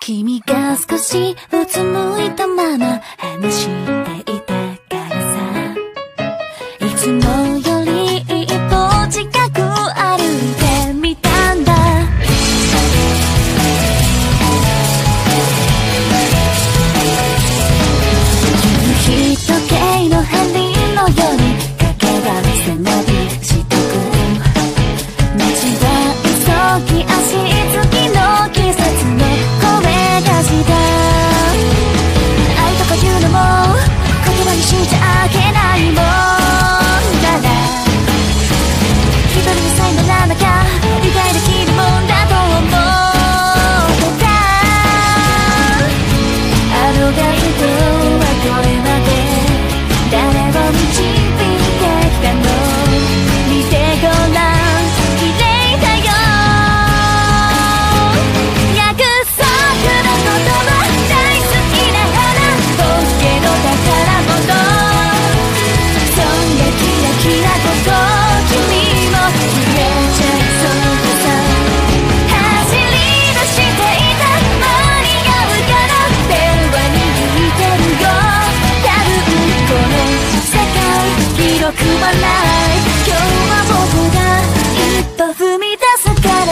君が少しうつむいたまま話していたからさ、いつもより一歩近く歩いてみたんだ。夕日時計の針のように影が背伸びしてく、街は急ぎ足次の季節の声がした。愛とかいうのも言葉にしちゃいけないもんだな。一人にさえならなきゃ理解できるもんだと思ってた。あのガイドはこれまで誰を導いてきたの、見てごらん綺麗だよ。約束の言葉大好きな花ボケの宝物、そんなキラキラこと君も消えちゃいそうさ。走り出していた間に合うから電話に聞いてるよ。多分この世界広くはない。今日は僕が一歩踏み出すから。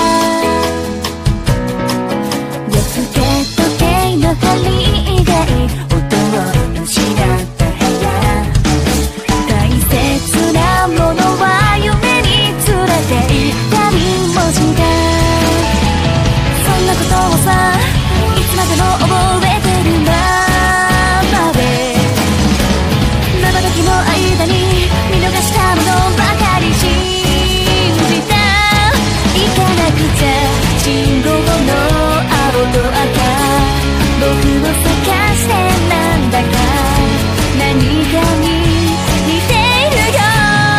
夜更け時計の針以外音を失った部屋、大切なものは夢に連れて行ったりもした。そんなことをさ、いつまでも覚えてるままで、生時の間に見逃したものばかり信じた。行かなくちゃ信号の青と赤、僕を探してなんだか何かに似ているよ。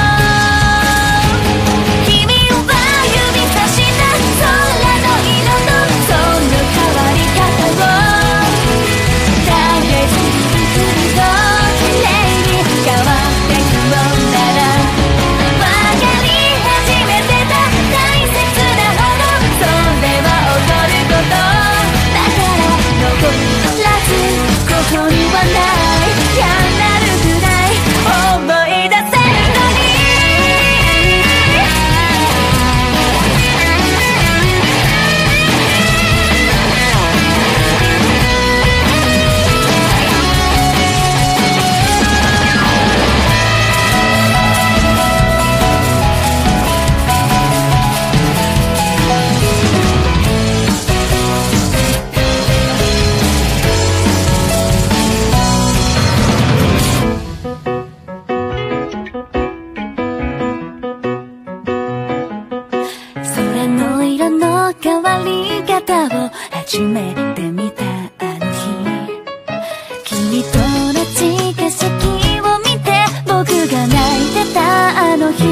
君は指さした空の色とその変わり方を、誰一人と綺麗に変わってくのなら、分かり始めてた大切なもの、それは起こることだから残らずここにはない。嫌になるくらい思い出せるのに。空の色の変わり方を初めて見たあの日、君と同じ景色を見て僕が泣いてたあの日、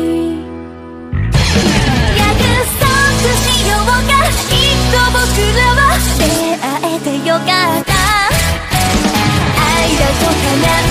約束しようかきっと僕らは出会えてよかった。愛だと叶う